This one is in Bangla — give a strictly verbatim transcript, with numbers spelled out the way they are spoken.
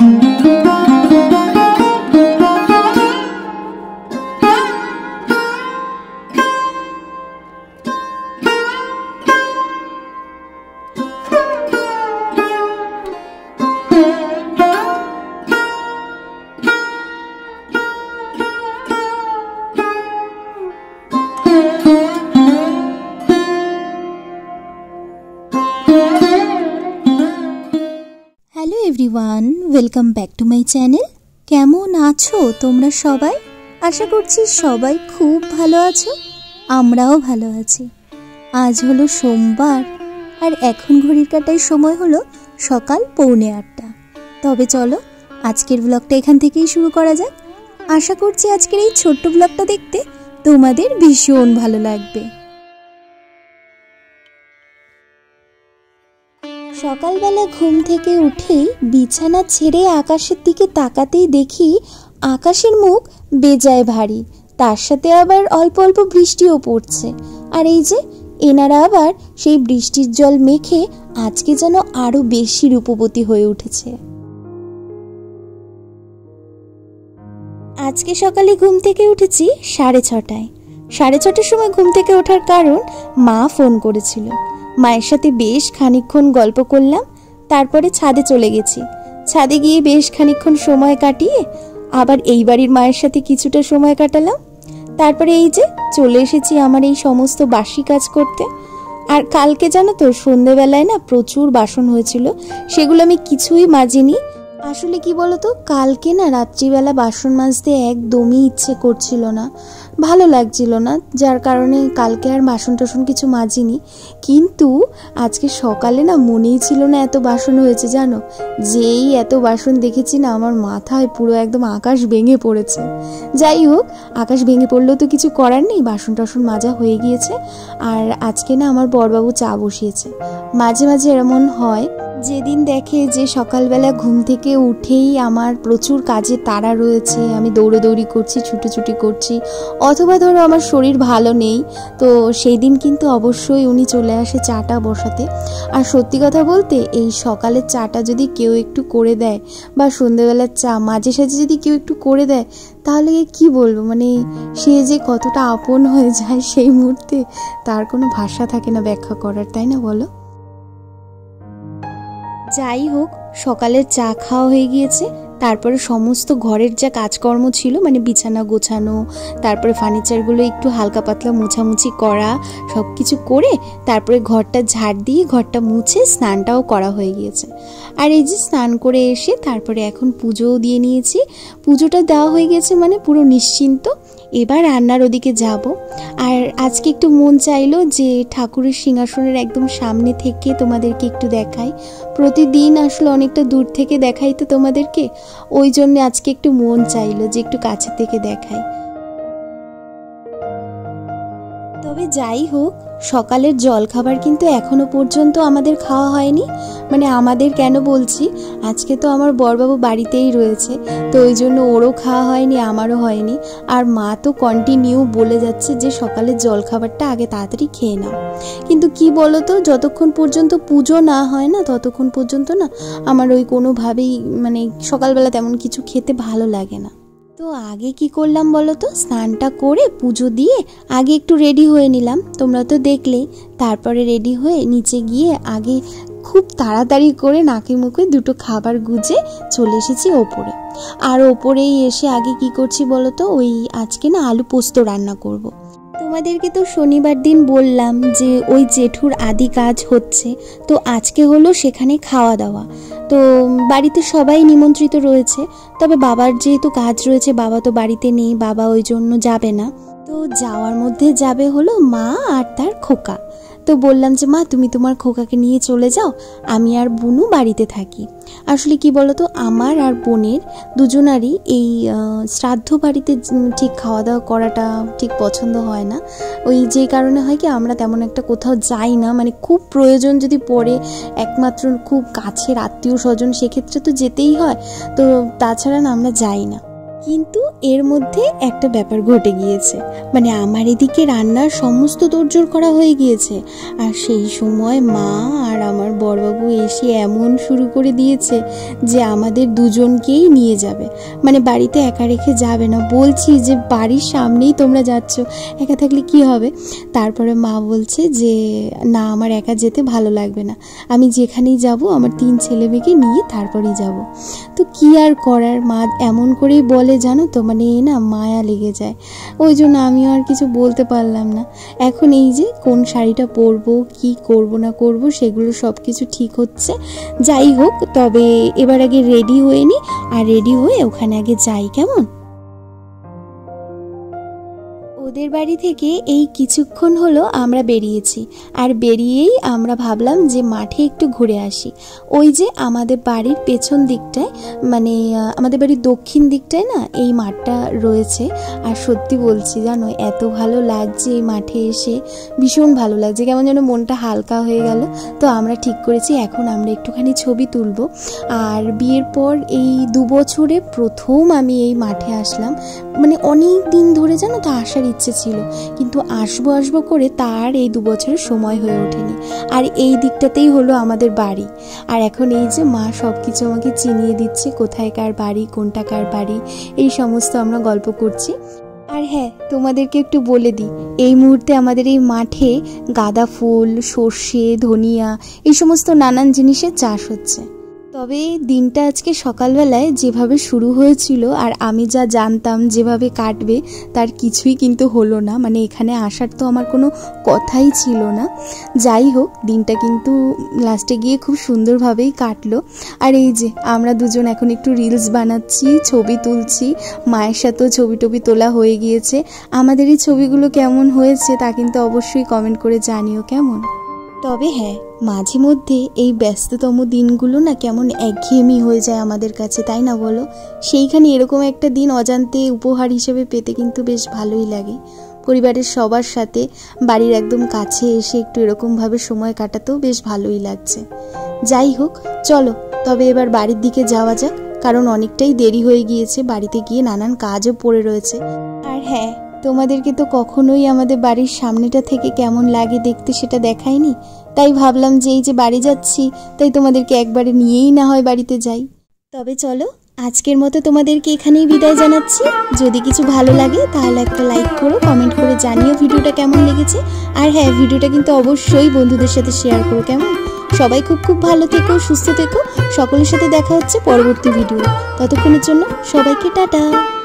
Hello everyone, welcome back to my channel. কেমন আছো তোমরা সবাই? আশা করছি সবাই খুব ভালো আছো, আমরাও ভালো আছি। আজ হলো সোমবার আর এখন ঘড়ির কাঁটায় সময় হলো সকাল পৌনে আটটা। তবে চলো আজকের ব্লগটা এখান থেকেই শুরু করা যাক। আশা করছি আজকের এই ছোট্ট ব্লগটা দেখতে তোমাদের ভীষণ ভালো লাগবে। সকালবেলা ঘুম থেকে উঠেই বিছানা ছেড়ে আকাশের দিকে তাকাতেই দেখি আকাশের মুখ বেজায় ভারী, তার সাথে আবার অল্প অল্প বৃষ্টিও পড়ছে। আর এই যে এনারা আবার সেই বৃষ্টির জল মেখে আজকে যেন আরো বেশি রূপবতী হয়ে উঠেছে। আজকে সকালে ঘুম থেকে উঠেছি সাড়ে ছটায়। সাড়ে ছটার সময় ঘুম থেকে ওঠার কারণ মা ফোন করেছিল। মায়ের সাথে বেশ খানিকক্ষণ গল্প করলাম, তারপরে ছাদে চলে গেছি। ছাদে গিয়ে বেশ খানিকক্ষণ সময় কাটিয়ে আবার এই বাড়ির মায়ের সাথে কিছুটা সময় কাটালাম। তারপরে এই যে চলে এসেছি আমার এই সমস্ত বাসি কাজ করতে। আর কালকে জানো তো সন্ধেবেলায় না প্রচুর বাসন হয়েছিল, সেগুলো আমি কিছুই মাজিনি। আসলে কি বলতো, কালকে না রাত্রিবেলা বাসন মাজতে একদমই ইচ্ছে করছিল না, ভালো লাগছিল না, যার কারণে কালকে আর বাসন টাসন কিছু মাজিনি। কিন্তু আজকে সকালে না মনেই ছিল না এত বাসন হয়েছে জানো। যেই এত বাসন দেখেছি না আমার মাথায় পুরো একদম আকাশ ভেঙে পড়েছে। যাই হোক, আকাশ ভেঙে পড়লেও তো কিছু করার নেই, বাসন টাসন মাজা হয়ে গিয়েছে। আর আজকে না আমার বড়বাবু চা বসিয়েছে। মাঝে মাঝে এমন হয় যেদিন দেখে যে সকালবেলা ঘুম থেকে উঠেই আমার প্রচুর কাজের তাড়া রয়েছে, আমি দৌড়োদৌড়ি করছি, ছুটোছুটি করছি, অথবা ধরো আমার শরীর ভালো নেই, তো সেই দিন কিন্তু অবশ্যই উনি চলে আসে চাটা বসাতে। আর সত্যি কথা বলতে এই সকালের চাটা যদি কেউ একটু করে দেয়, বা সন্ধ্যেবেলার চা মাঝে সাঝে যদি কেউ একটু করে দেয়, তাহলে কি বলবো, মানে সে যে কতটা আপন হয়ে যায় সেই মুহূর্তে তার কোনো ভাষা থাকে না ব্যাখ্যা করার, তাই না বলো? যাই হোক, সকালের চা খাওয়া হয়ে গিয়েছে। তারপরে সমস্ত ঘরের যা কাজকর্ম ছিল, মানে বিছানা গোছানো, তারপরে ফার্নিচারগুলো একটু হালকা পাতলা মোছামুছি করা, সব কিছু করে তারপরে ঘরটা ঝাড় দিয়ে ঘরটা মুছে স্নানটাও করা হয়ে গিয়েছে। আর এই যে স্নান করে এসে তারপরে এখন পুজোও দিয়ে নিয়েছি। পুজোটা দেওয়া হয়ে গেছে মানে পুরো নিশ্চিন্ত। এবার রান্নার ওদিকে যাব। আর আজকে একটু মন চাইলো যে ঠাকুরের সিংহাসনের একদম সামনে থেকে তোমাদেরকে একটু দেখাই। প্রতিদিন আসলে অনেকটা দূর থেকে দেখাই তো তোমাদেরকে, ওই জন্য আজকে একটু মন চাইলো যে একটু কাছে থেকে দেখাই। তবে যাই হোক, সকালের জল খাবার কিন্তু এখনো পর্যন্ত আমাদের খাওয়া হয়নি। মানে আমাদের কেন বলছি, আজকে তো আমার বড়বাবু বাড়িতেই রয়েছে, তো ওই জন্য ওরও খাওয়া হয়নি, আমারও হয়নি। আর মা তো কন্টিনিউ বলে যাচ্ছে যে সকালের জল খাবারটা আগে তাড়াতাড়ি খেয়ে নাও। কিন্তু কি বলতো, যতক্ষণ পর্যন্ত পুজো না হয় না ততক্ষণ পর্যন্ত না আমার ওই কোনোভাবেই মানে সকালবেলা তেমন কিছু খেতে ভালো লাগে না। তো আগে কি করলাম বলো তো, স্নানটা করে পুজো দিয়ে আগে একটু রেডি হয়ে নিলাম, তোমরা তো দেখলেই। তারপরে রেডি হয়ে নিচে গিয়ে আগে খুব তাড়াতাড়ি করে নাকে মুখে দুটো খাবার গুজে চলে এসেছি ওপরে। আর ওপরেই এসে আগে কি করছি বলো তো, ওই আজকে না আলু পোস্ত রান্না করব। তোমাদেরকে তো শনিবার দিন বললাম যে ওই জেঠুর আদি কাজ হচ্ছে, তো আজকে হলো সেখানে খাওয়া দাওয়া। তো বাড়িতে সবাই নিমন্ত্রিত রয়েছে, তবে বাবার যেহেতু কাজ রয়েছে, বাবা তো বাড়িতে নেই, বাবা ওই জন্য যাবে না। তো যাওয়ার মধ্যে যাবে হলো মা আর তার খোকা। তো বললাম যে মা তুমি তোমার খোকাকে নিয়ে চলে যাও, আমি আর বুনু বাড়িতে থাকি। আসলে কি বলতো, আমার আর বোনের দুজনারই এই শ্রাদ্ধ বাড়িতে ঠিক খাওয়া দাওয়া করাটা ঠিক পছন্দ হয় না। ওই যে কারণে হয় কি, আমরা তেমন একটা কোথাও যাই না, মানে খুব প্রয়োজন যদি পড়ে, একমাত্র খুব কাছের আত্মীয় স্বজন, সেক্ষেত্রে তো যেতেই হয়, তো তাছাড়া না আমরা যাই না। কিন্তু এর মধ্যে একটা ব্যাপার ঘটে গিয়েছে, মানে আমার এদিকে রান্নার সমস্ত তোড়জোড় করা হয়ে গিয়েছে, আর সেই সময় মা আর আমার বড়বাবু এসে এমন শুরু করে দিয়েছে যে আমাদের দুজনকেই নিয়ে যাবে, মানে বাড়িতে একা রেখে যাবে না। বলছি যে বাড়ির সামনেই তোমরা যাচ্ছ, একা থাকলে কি হবে। তারপরে মা বলছে যে না, আমার একা যেতে ভালো লাগবে না, আমি যেখানেই যাব আমার তিন ছেলে মেয়েকে নিয়ে তারপরেই যাব। তো কি আর করার, মা এমন করেই বলে জানো তো, মানে না মায়া লেগে যায়। ওই জন্য আমিও আর কিছু বলতে পারলাম না। এখন এই যে কোন শাড়িটা পরবো, কি করব না করব, সেগুলো সব কিছু ঠিক হচ্ছে। যাই হোক, তবে এবার আগে রেডি হয়ে নি, আর রেডি হয়ে ওখানে আগে যাই, কেমন? ওদের বাড়ি থেকে এই কিছুক্ষণ হলো আমরা বেরিয়েছি, আর বেরিয়েই আমরা ভাবলাম যে মাঠে একটু ঘুরে আসি। ওই যে আমাদের বাড়ির পেছন দিকটায়, মানে আমাদের বাড়ির দক্ষিণ দিকটায় না এই মাঠটা রয়েছে। আর সত্যি বলছি জানো, এত ভালো লাগছে এই মাঠে এসে, ভীষণ ভালো লাগছে, কেমন যেন মনটা হালকা হয়ে গেল। তো আমরা ঠিক করেছি এখন আমরা একটুখানি ছবি তুলবো। আর বিয়ের পর এই দু বছরে প্রথম আমি এই মাঠে আসলাম, মানে অনেক দিন ধরে জানো তো আসার ইচ্ছে ছিল, কিন্তু আসবো আসবো করে তার এই দু বছরের সময় হয়ে ওঠেনি। আর এই দিকটাতেই হলো আমাদের বাড়ি। আর এখন এই যে মা সব কিছু আমাকে চিনিয়ে দিচ্ছে, কোথায় কার বাড়ি, কোনটা কার বাড়ি, এই সমস্ত আমরা গল্প করছি। আর হ্যাঁ, তোমাদেরকে একটু বলে দিই, এই মুহূর্তে আমাদের এই মাঠে গাঁদা ফুল, সর্ষে, ধনিয়া, এই সমস্ত নানান জিনিসের চাষ হচ্ছে। তবে দিনটা আজকে সকালবেলায় যেভাবে শুরু হয়েছিল আর আমি যা জানতাম যেভাবে কাটবে তার কিছুই কিন্তু হলো না, মানে এখানে আসার তো আমার কোনো কথাই ছিল না। যাই হোক, দিনটা কিন্তু লাস্টে গিয়ে খুব সুন্দরভাবেই কাটলো। আর এই যে আমরা দুজন এখন একটু রিলস বানাচ্ছি, ছবি তুলছি, মায়ের সাথেও ছবি টবি তোলা হয়ে গিয়েছে। আমাদের এই ছবিগুলো কেমন হয়েছে তা কিন্তু অবশ্যই কমেন্ট করে জানিও, কেমন? তবে হ্যাঁ, মাঝে মধ্যে এই ব্যস্ততম দিনগুলো না কেমন একঘেয়েমি হয়ে যায় আমাদের কাছে, তাই না বলো? সেইখানে এরকম একটা দিন অজান্তে উপহার হিসেবে পেতে কিন্তু বেশ ভালোই লাগে। পরিবারের সবার সাথে বাড়ির একদম কাছে এসে একটু এরকমভাবে সময় কাটাতেও বেশ ভালোই লাগছে। যাই হোক, চলো তবে এবার বাড়ির দিকে যাওয়া যাক, কারণ অনেকটাই দেরি হয়ে গিয়েছে, বাড়িতে গিয়ে নানান কাজও পড়ে রয়েছে। আর হ্যাঁ, তোমাদেরকে তো কখনোই আমাদের বাড়ির সামনেটা থেকে কেমন লাগে দেখতে সেটা দেখাইনি, তাই ভাবলাম যে এই যে বাড়ি যাচ্ছি তাই তোমাদেরকে একবারে নিয়েই না হয় বাড়িতে যাই। তবে চলো, আজকের মতো তোমাদেরকে এখানেই বিদায় জানাচ্ছি। যদি কিছু ভালো লাগে তাহলে একটা লাইক করো, কমেন্ট করে জানিও ভিডিওটা কেমন লেগেছে। আর হ্যাঁ, ভিডিওটা কিন্তু অবশ্যই বন্ধুদের সাথে শেয়ার করো, কেমন? সবাই খুব খুব ভালো থেকো, সুস্থ থেকো। সকলের সাথে দেখা হচ্ছে পরবর্তী ভিডিও। ততক্ষণের জন্য সবাইকে টাটা।